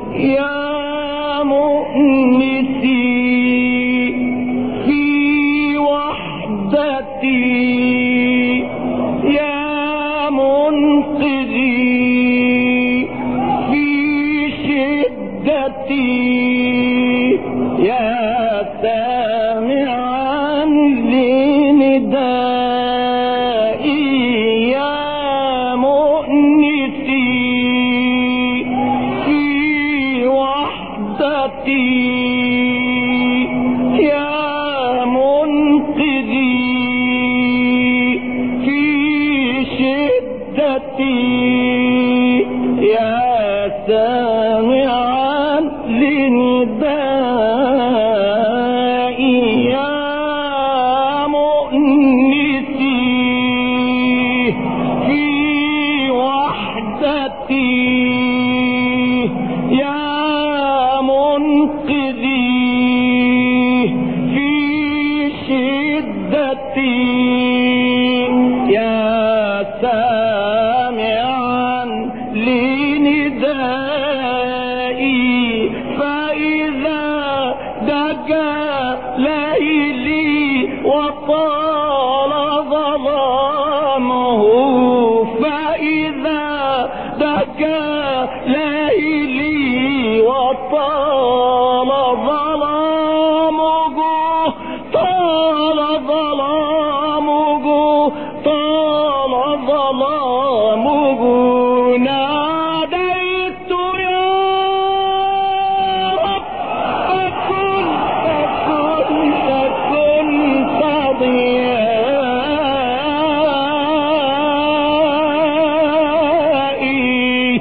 يا مؤنسي في وحدتي، يا منقذي في شدتي، يا سامعا لندائي، يا مؤنسي في وحدتي، يا منقذي في شدتي، يا سامعا لندائي، يا مؤنسي في وحدتي، يا منقذي في شدتي، يا سامعا لندائي. فإذا دجى ليلي وطال ظلامه، فإذا دجى ليلي وطال ظلامه، طال ظلامه، طال ظلامه، ناديت يا رب فكنت ضيائي.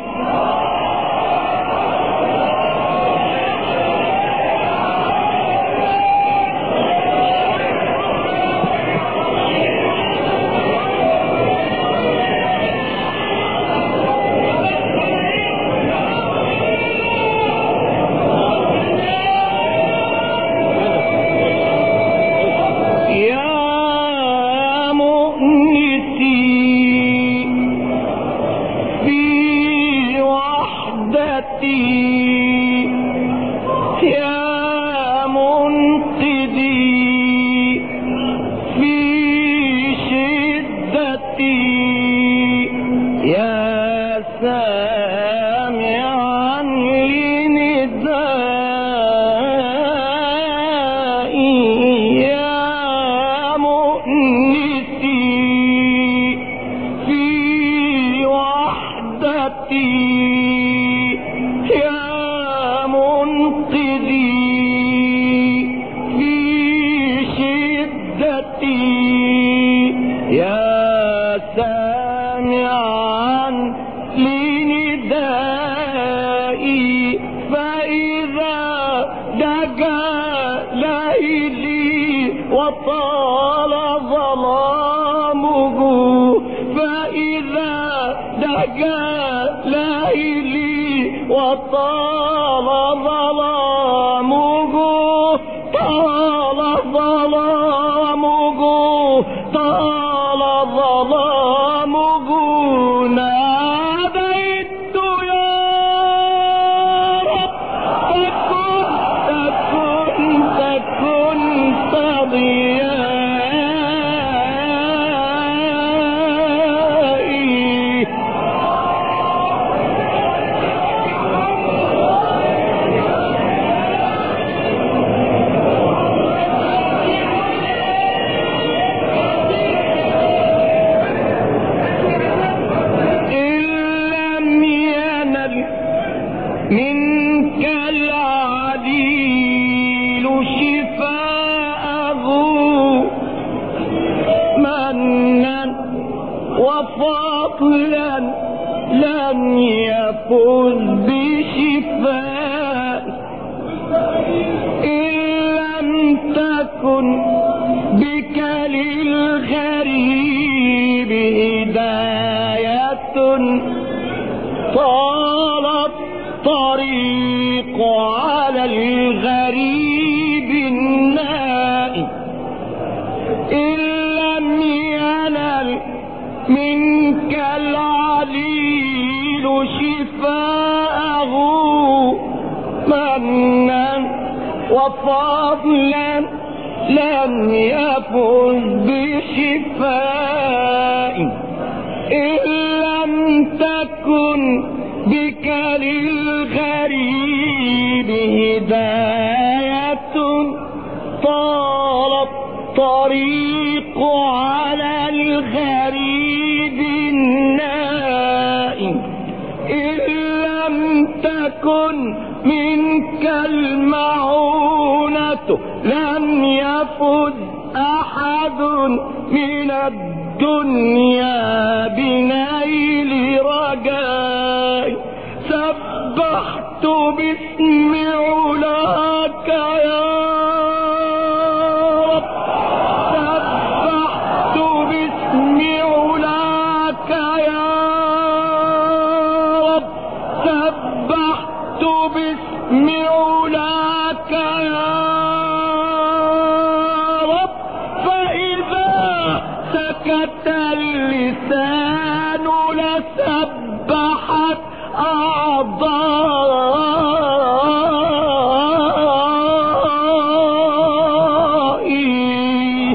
يا مؤنسي في وحدتي، يا منقذي في شدتي، يا سامعا لندائي، يا مؤنسي في وحدتي، يا منقذي في شدتي، يا سامعا لندائي. فإذا دجى ليلي وطال ظلامه، فإذا دجى ليلي وطال ظلامه، طال ظلامه، طال ظلامه، ناديت يا رب فكنت ضيائي. منك العليل شفاءه منا وفضلا لن يفوز بشفاء، إن لم تكن بك للغريب هداية، طال الطريق على الغريب النائي، إن لم ينل منك العليل شفاءه وفضلا لم يفز بشفاء إن لم تكن بك للغريب هداية طال الطريق على الغريب النائم إن لم تكن منك المعونة لم يفز أحد من الدنيا بنيل رجاء سبحت باسم علاك يا رب سبحت باسم علاك يا رب سبحت باسم علاك يا رب فإذا سكت اللسان لسبحت أعضائي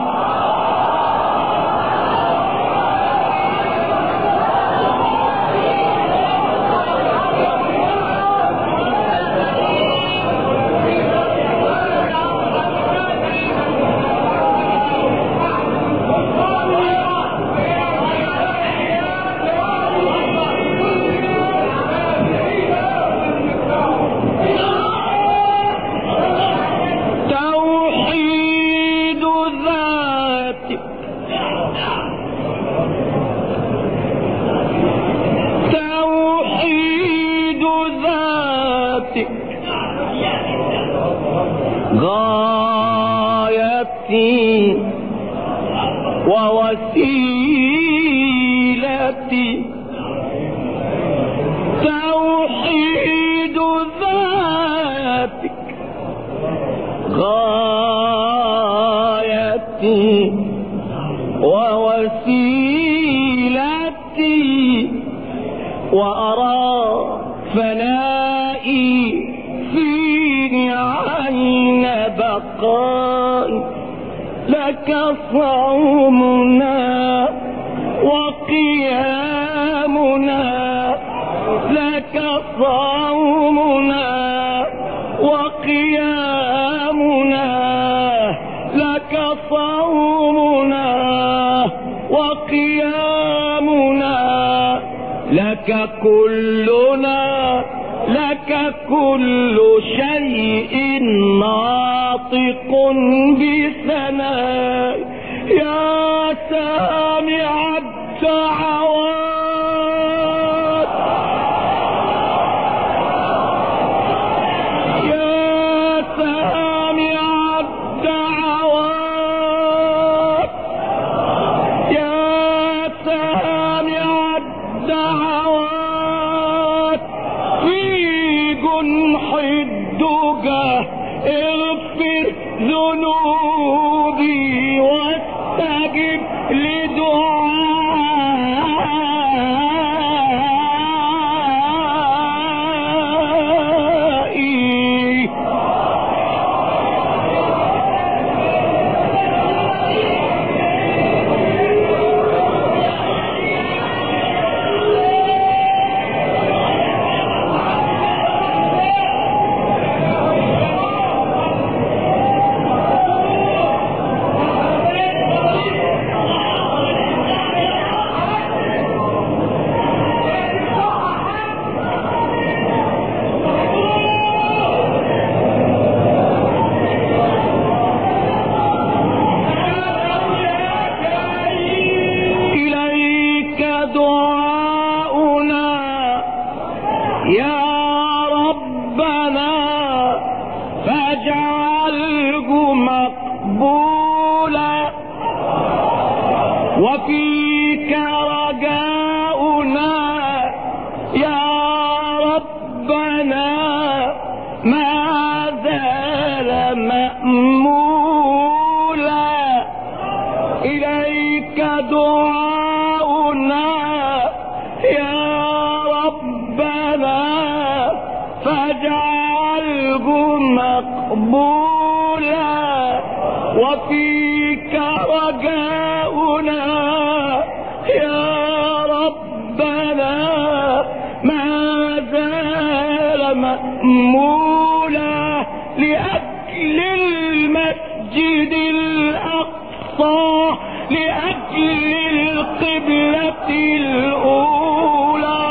توحيد ذاتك توحيد ذاتك غايتي ووسيلتي توحيد ذاتك غايتي ووسيلتي وأرى فنائي فيني عين بقائي لك صومنا وقيامنا لك صومنا وقيامنا لك صومنا وقيامنا لك كلنا لك كل شيء ناطق بثناء يا سامع الدعوات يا سامع الدعوات يا سامع الدعوات في جنح الدجى اغفر ذنوبي واستجب لدعائي دعاؤنا يا ربنا فاجعله مقبولا وفيك رجاؤنا يا ربنا ما زال مأمولا إليك دعاؤنا يا ربنا فاجعله مقبولا مولى وفيك رجاؤنا يا ربنا ما زال مأمولا لأجل المسجد الأقصى لأجل القبلة الأولى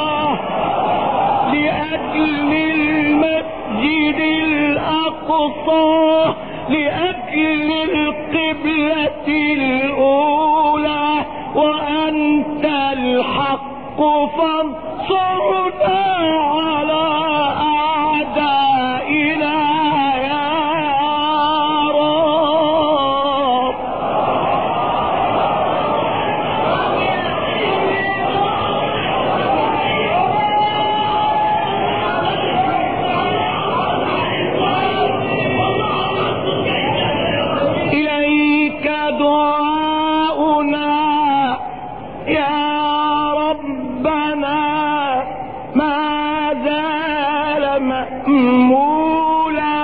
لأجل المسجد الأقصى لأجل القبلة الأولى وأنت الحق فانصرنا على أعدائنا يا رب. إليك دعاؤنا يا ربنا ما زال مأمولا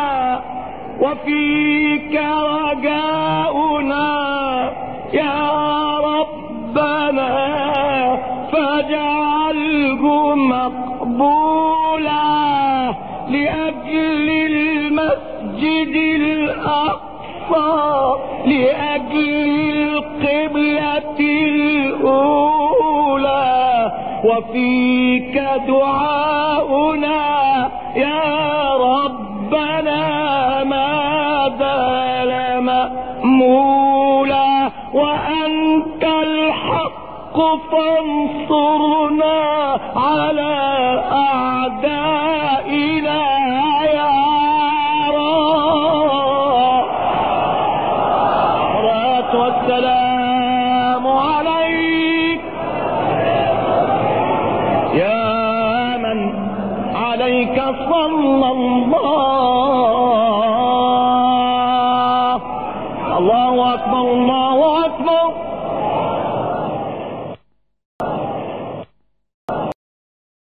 وفيك رجاؤنا يا ربنا فاجعله مقبولا لأجل المسجد الأقصى لأجل القبلة الأولى وفيك دعاؤنا يا ربنا ما زال مأمولا وأنت الحق فانصرنا على أعدائنا يا رب. الصلاة والسلام عليك يا من عليك صلى الله. الله أكبر الله أكبر